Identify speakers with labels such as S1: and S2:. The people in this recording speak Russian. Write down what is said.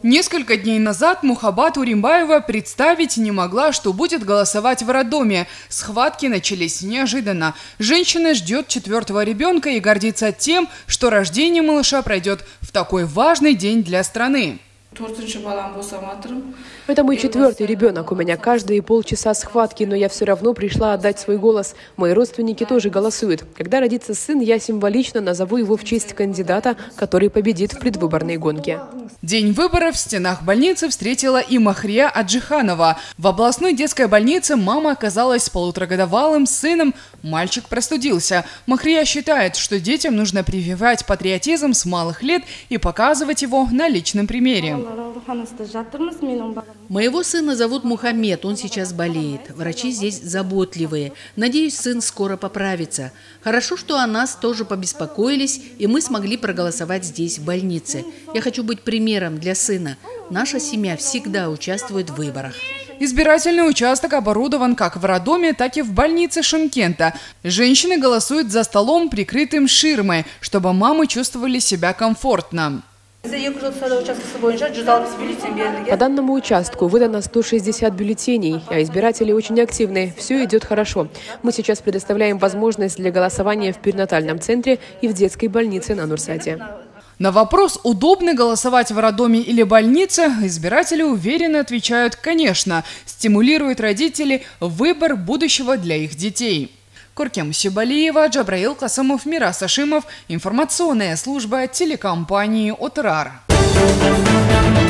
S1: Несколько дней назад Мухаббат Уримбаева представить не могла, что будет голосовать в роддоме. Схватки начались неожиданно. Женщина ждет 4-го ребенка и гордится тем, что рождение малыша пройдет в такой важный день для страны.
S2: Это мой 4-й ребенок. У меня каждые полчаса схватки, но я все равно пришла отдать свой голос. Мои родственники тоже голосуют. Когда родится сын, я символично назову его в честь кандидата, который победит в предвыборной гонке.
S1: День выборов в стенах больницы встретила и Махрия Аджиханова. В областной детской больнице мама оказалась с полуторагодовалым сыном. Мальчик простудился. Махрия считает, что детям нужно прививать патриотизм с малых лет и показывать его на личном примере.
S3: Моего сына зовут Мухаммед, он сейчас болеет. Врачи здесь заботливые. Надеюсь, сын скоро поправится. Хорошо, что о нас тоже побеспокоились, и мы смогли проголосовать здесь, в больнице. Я хочу быть примером для сына. Наша семья всегда участвует в выборах.
S1: Избирательный участок оборудован как в роддоме, так и в больнице Шымкента. Женщины голосуют за столом, прикрытым ширмой, чтобы мамы чувствовали себя комфортно.
S2: По данному участку выдано 160 бюллетеней, а избиратели очень активны. Все идет хорошо. Мы сейчас предоставляем возможность для голосования в перинатальном центре и в детской больнице на Нурсате.
S1: На вопрос, удобно голосовать в роддоме или больнице, избиратели уверенно отвечают «конечно». Стимулируют родителей выбор будущего для их детей. Куркем Сибалиева, Джабраил Касымов, Мирас Ашимов. Информационная служба телекомпании «Отрар».